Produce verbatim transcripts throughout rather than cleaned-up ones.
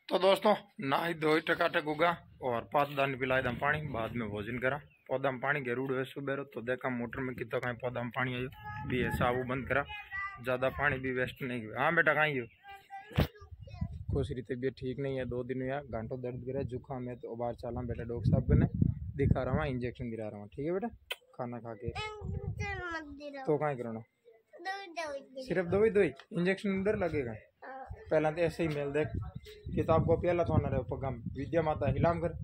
तो दोस्तों नहाई धोई टकाटक उगा और पौधा ने पिलाई दम पानी बाद में भोजन करा। पौधा में पानी गेरूड़ है सुबह तो देखा मोटर में कितना कहीं पौधा में पानी आयो भी है साबू बंद करा, ज़्यादा पानी भी वेस्ट नहीं हुआ। हाँ बेटा कहीं हो खुश रही तबीयत ठीक नहीं है, दो दिन हुआ घंटों दर्द गिरा जुकाम है तो बाहर चला बेटा डॉक्टर साहब ने दिखा रहा हूँ इंजेक्शन गिरा रहा हूँ। ठीक है बेटा खाना खा के तो कहीं कराना सिर्फ दवाई दवाई इंजेक्शन डर लगेगा। पहला तो ऐसे ही मेल देख किताब को पहला थोड़ा रहे पगम विद्या माता हिलाम कर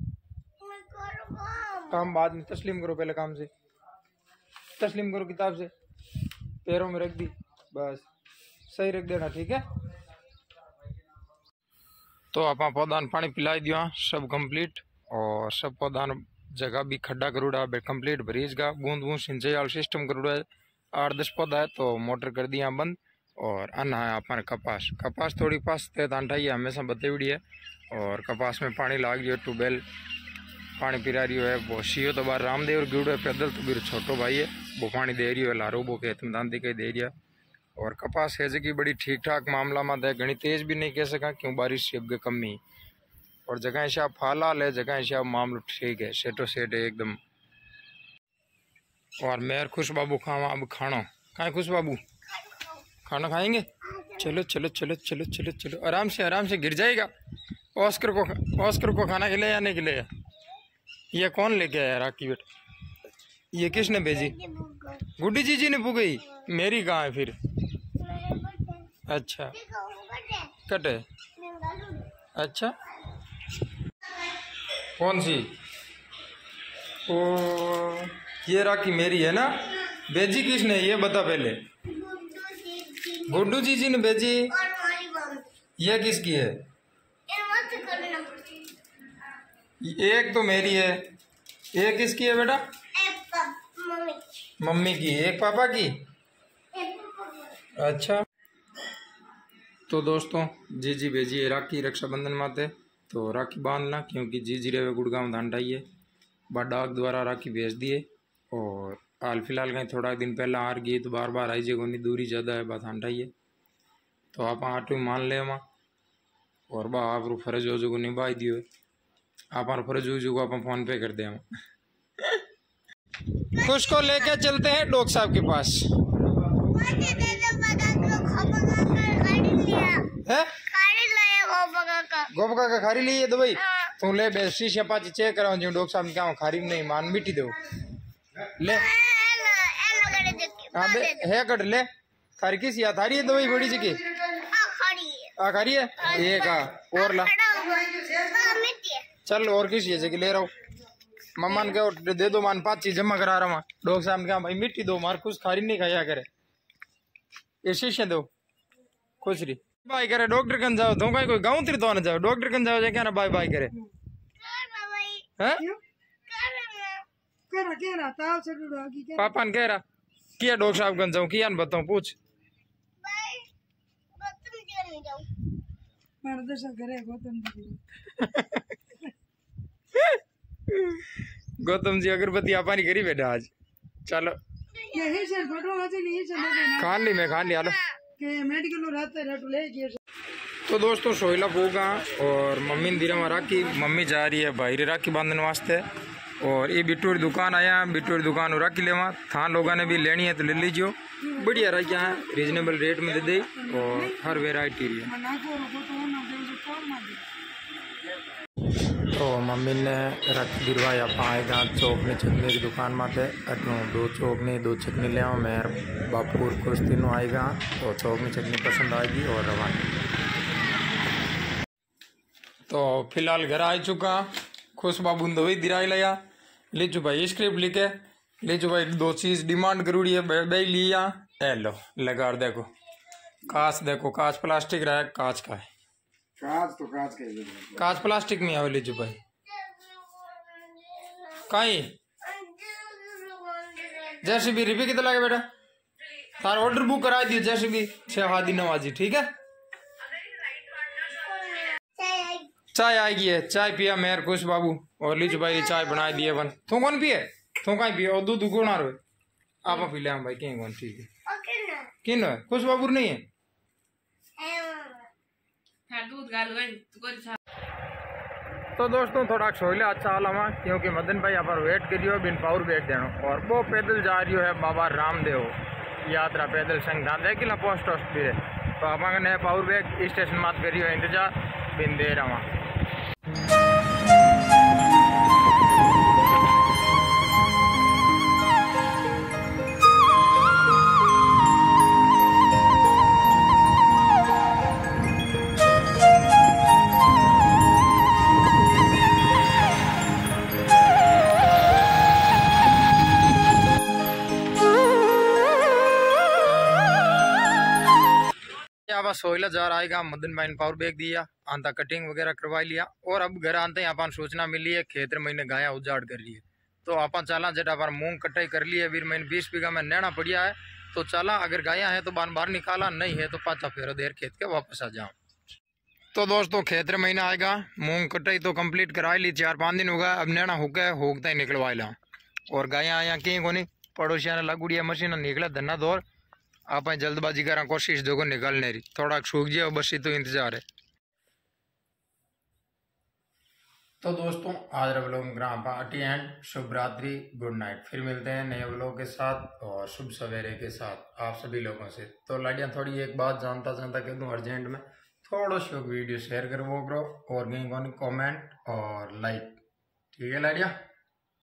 काम बाद में तस्लीम करो, पहले काम से तस्लीम करो किताब से पैरों में रख दी बस सही रख देना। ठीक है तो आप पौधा पानी पिलाई दिया सब कंप्लीट और सब पौधा जगह भी खड्डा करूड़ा कंप्लीट भरीज का बूंद बूंद सिंचाई वाला सिस्टम करूड़ा है। आठ दस पौधा है तो मोटर कर दिया बंद और अन्ना है अपन कपास कपास थोड़ी पास तांटाई है हमेशा बतेवड़ी है और कपास में पानी लाग गयो ट्यूबवेल पानी पिला रही है वो सीओ तो बार रामदेव और गुड़ है पैदल तो फिर छोटो भाई है वो पानी दे रही है लारो वो के तुम दांती कहीं दे रही है और कपास है की बड़ी ठीक ठाक मामला में है घनी तेज भी नहीं कह सका क्यों बारिश से अब कमी और जगह से आप फालाल है जगह से आप मामलो ठीक है सेटो सेट है एकदम। और मेर खुश बाबू खावा अब खाना कहाँ खुश बाबू खाना खाएंगे चलो चलो चलो चलो चलो चलो आराम से आराम से गिर जाएगा। ऑस्कर को ऑस्कर को खाना खिलाया या नहीं खिलाया? ये कौन लेके आया राखी बेटा? ये किसने भेजी? गुड्डी जीजी ने पुगई मेरी कहाँ है फिर? अच्छा कटे अच्छा कौन सी? ओ ये राखी मेरी है ना? भेजी किसने ये बता पहले। गुड्डू जीजी ने भेजी। ये किसकी है? एक तो मेरी है एक किसकी है बेटा? मम्मी की एक पापा की। अच्छा तो दोस्तों जीजी भेजी है राखी रक्षाबंधन माते तो राखी बांधना क्योंकि जीजी रेवे गुड़गांव धांडाई है बा डाक द्वारा राखी भेज दिए और हाल फिलहाल कहीं थोड़ा दिन पहला आर गई तो बार बार आई जगह दूरी ज़्यादा है बात धांडाई है तो आप आटू मान ले वहाँ और बा आप फर्ज हो जो निभा दियो आप फर्ज हो जो आप फोन पे कर दे हम खुश को लेके चलते हैं डॉक्टर साहब के पास है गोपका का खारी ली है दवाई तू ले बे शीशे पाची चेक कराओ जो डॉक्टर साहब ने क्या खारी नहीं मान मिट्टी दो ले हाँ बे है कट ले थारी किस या थारी है दवाई बड़ी जी की आ खारी है एक आ और ला चल और किस ये जगह ले रहा हूँ मम्मान के दे दो मान पाँच चीज जमा करा रहा हूँ डॉक्टर साहब ने कहा भाई मिट्टी दो मार कुछ खारी नहीं खाया करे ये शीशे दो खुश रही बाय करे डॉक्टर कन जाओ तुम कोई गाँव तिर तो ना जाओ डॉक्टर कन जाओ क्या ना बाय बाय करे पापा ने कह रहा किया डॉक्टर साहब कन जाऊँ किया बताऊँ पूछ गौतम जी अगरबत्ती आपा नहीं करी बेटा आज चलो खान ली मैं खान लिया लो तो दोस्तों सोहिला पोगा और मम्मी ने दिरा राखी मम्मी जा रही है भाई राखी बांधने वास्ते और ये बिट्टू की दुकान आया बिट्टू की दुकान और राखी लेवा था लोगों ने भी लेनी है तो ले लीजिए बढ़िया राखियाँ हैं रीजनेबल रेट में दे दे और हर वेराइटी है। तो मम्मी ने राखी गिरवाई आप आएगा चौकनी चटनी की दुकान माते अटू दो चौकनी दो चटनी ले आओ मैं बापूर कुछ तीनों आएगा तो चौकनी चटनी पसंद आएगी और रवाना। तो फिलहाल घर आ चुका खुश बाबू ने दवाई दिराई लिया लीचू भाई स्क्रिप्ट लिखे लीचू भाई दो चीज डिमांड करूड़ी है बे लिया ए लो लगा देखो कांच देखो कांच प्लास्टिक रहा है कांच का है कांच तो कांच का ही कांच प्लास्टिक में आवे लीचू भाई कहीं जैसे भी रिपी कितना लगे बेटा तार ऑर्डर बुक करा दियो जैसे भी छह हादी नवाजी ठीक है। चाय आएगी है चाय पिया मेहर खुश बाबू और लीचू भाई चाय बना दिए बन तू कौन पिए तू कहीं पिए और दूध गुण आ रहे आप पी ले भाई कहीं कौन ठीक है किन है खुश बाबू नहीं है दूध गाल तो दोस्तों थोड़ा सोइला अच्छा हाल हवा क्योंकि मदन भाई आप वेट करियो बिन पावर बैग देनो और वो पैदल जा रही है बाबा रामदेव यात्रा पैदल संग देखिला पोस्ट ऑस्ट भी तो आप पावर बैग स्टेशन मत करियो इंतजार बिन दे रहा। अब सोइला जा रहा है मदन भाई ने पावर बैग दिया आंता कटिंग वगैरह करवा लिया और अब घर आते ही अपन सूचना मिली है खेतर महीने गाया उजाड़ कर रही है तो अपन चला जट अपन मूंग कटाई कर ली है वीर महीने बीस बीघा में नैना पड़िया है तो चला अगर गाया है तो बार बाहर निकाला नहीं है तो पाचा फेरो देर खेत के वापस आ जाओ। तो दोस्तों खेतर महीना आएगा मूंग कटाई तो कंप्लीट करा ली चार पाँच दिन हो गया अब नैना होके होगता ही निकलवा ला और गाया आया कहीं को नहीं पड़ोसिया ने लागूड़ी मशीन निकला धन्ना दौर आप जल्दबाजी करा कोशिश देखो निकलने रही थोड़ा सूख जाए बस ही तो इंतजार है। तो दोस्तों आज व्लॉग ग्राम पार्टी एंड शुभ रात्रि गुड नाइट फिर मिलते हैं नए व्लॉग के साथ और शुभ सवेरे के साथ आप सभी लोगों से। तो लाडिया थोड़ी एक बात जानता जानता कह दूँ अर्जेंट में थोड़ा सा वीडियो शेयर करो वो करो और कहीं कमेंट और लाइक ठीक है लाडिया।